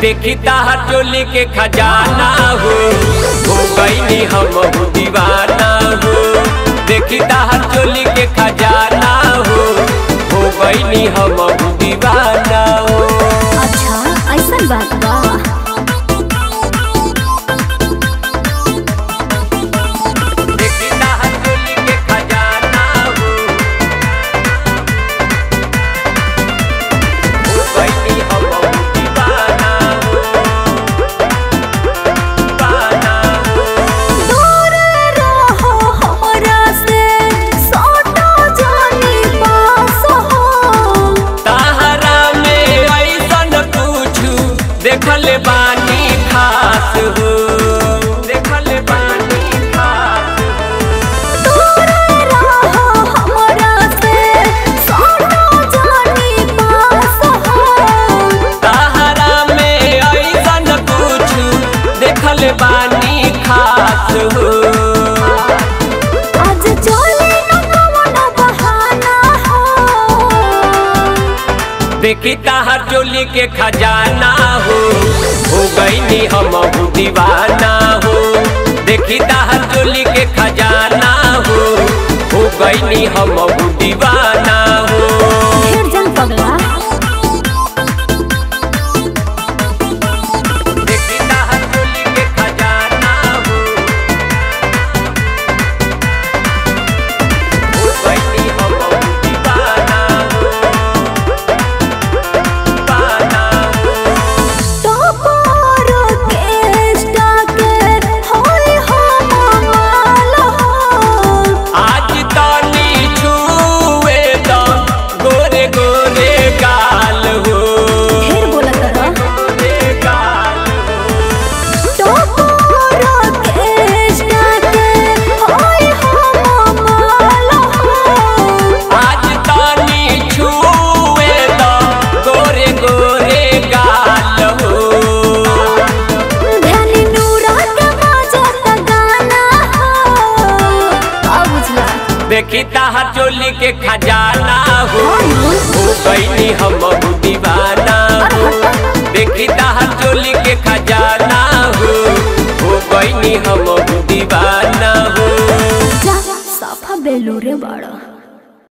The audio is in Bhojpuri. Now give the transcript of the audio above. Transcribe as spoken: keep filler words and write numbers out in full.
देखी ताहर चोली के खजाना हो हो गईनी हम दीवाना हो। देखी ताहर चोली के खजाना हो हो गईनी हम दीवाना हो। अच्छा ऐसा बात बा। देखल बानी खास हो देखल बानी खास हो हमरा से सोना जानी पास हो। ताहरा में ऐसन कुछ देखल बानी खास हो। आज चले न कवनो बहाना हो। देखी ताहर चोली के खजाना हो हो गईनी हम दीवाना हो। देखी ताहर चोली के खजाना हो हो गईनी हम दीवाना हो। फिर जन पगला देखी ताहर चोली के खजाना हो हो गईनी हम दीवाना हो दीवाना हो। टोपर के स्टाके होई हम माल हो। आज तानी छुए दा गोरे गोरे गाल हो। फिर बोला करा गोरे गाल हो। टोपर के स्टाके होई हम माल हो। आज तानी छुए दा गोरे गोरे गाल हो। ध्यानी नूरा के बाजत गाना हो। अब बुझला देखी ताहर चोली के खजाना हो हो गईनी हम दीवाना हो। देखी ताहर चोली के खजाना हो हो गईनी हम दीवाना हो। जा साफा बेलूरे बाड़ा।